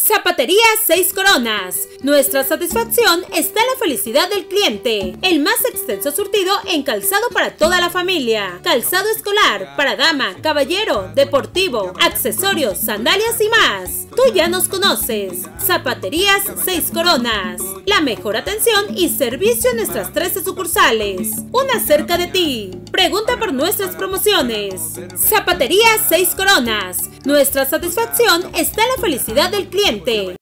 Zapatería 6 Coronas. Nuestra satisfacción está en la felicidad del cliente. El más extenso surtido en calzado para toda la familia. Calzado escolar, para dama, caballero, deportivo, accesorios, sandalias y más. Tú ya nos conoces. Zapaterías 6 Coronas. La mejor atención y servicio en nuestras 13 sucursales. Una cerca de ti. Pregunta por nuestras promociones. Zapatería 6 Coronas. Nuestra satisfacción está en la felicidad del cliente.